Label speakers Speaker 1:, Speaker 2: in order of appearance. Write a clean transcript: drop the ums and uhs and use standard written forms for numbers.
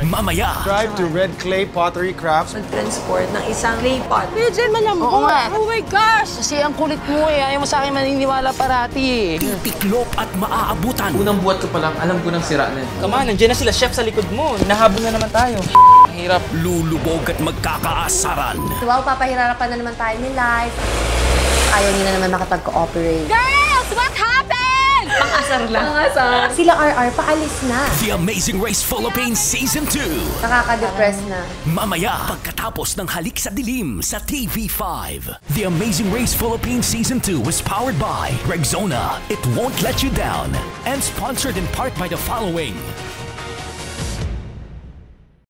Speaker 1: Mamaya.
Speaker 2: Drive to Red Clay Pottery Crafts.
Speaker 3: Mag-transport ng isang clay pot.
Speaker 4: Kuya Jen, malambot.
Speaker 5: Oo nga.
Speaker 4: Oh my gosh!
Speaker 5: Kasi ang kulit mo eh. Ayaw mo sa akin maniniwala parati eh.
Speaker 1: Titiklop at maaabutan.
Speaker 6: Unang buhat ko pa lang, alam ko nang sira na.
Speaker 7: Come on, nandiyan na sila chef sa likod mo. Nahabol na naman tayo. Mahirap.
Speaker 1: Lulubog at magkakaasaran.
Speaker 3: Wow, papahirarapan na naman tayo ni life. Ayaw niyo na naman makapag-cooperate.
Speaker 4: Girls, what happened?
Speaker 3: Pang-asar lang. Pang-asar. Sila RR, paalis na.
Speaker 1: The Amazing Race Philippines Season 2.
Speaker 3: Nakaka-depress na.
Speaker 1: Mamaya, pagkatapos ng Halik sa Dilim sa TV5. The Amazing Race Philippines Season 2 was powered by Rexona. It won't let you down. And sponsored in part by the following: